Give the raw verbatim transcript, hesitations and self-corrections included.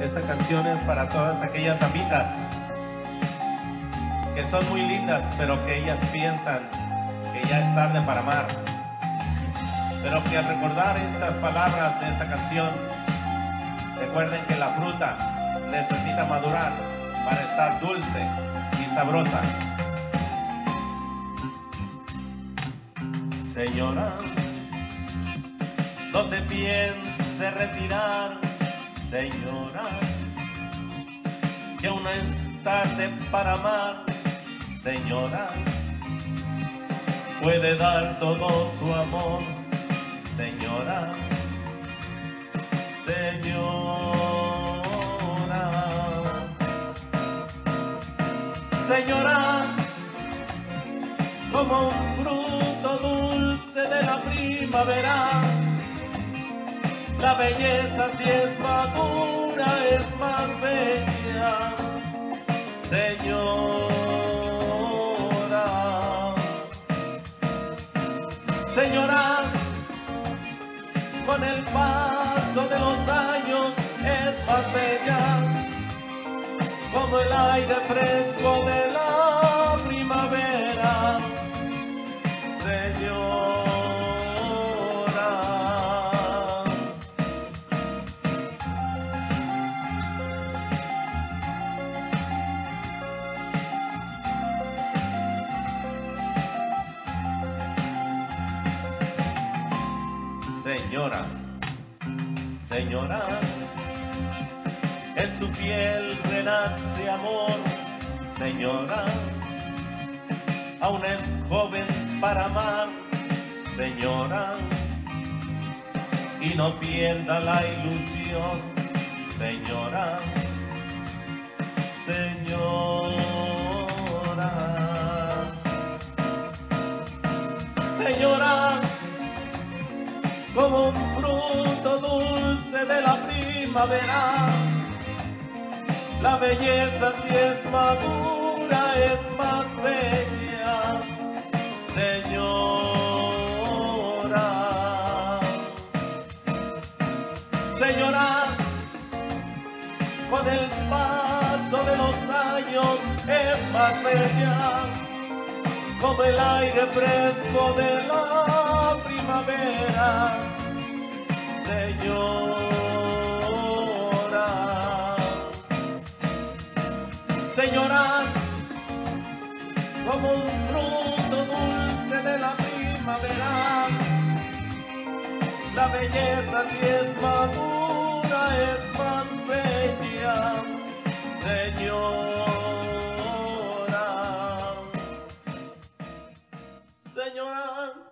Esta canción es para todas aquellas amigas que son muy lindas, pero que ellas piensan que ya es tarde para amar. Pero que al recordar estas palabras de esta canción, recuerden que la fruta necesita madurar para estar dulce y sabrosa. Señora, no se piense retirar, señora, que aún no es tarde para amar, señora. Puede dar todo su amor, señora, señora, señora, como un fruto dulce de la primavera, la belleza si es madura es más bella, señora. Señora, con el paso de los años es más bella, como el aire fresco de la primavera, señora. Señora, señora, en su piel renace amor, señora, aún es joven para amar, señora, y no pierda la ilusión, señora, señora, señora, como un fruto dulce de la primavera, la belleza si es madura es más bella, señora. Señora, con el paso de los años es más bella, como el aire fresco de la primavera, señora. Señora, como un fruto dulce de la primavera, la belleza si es madura es más bella, señora. Señora.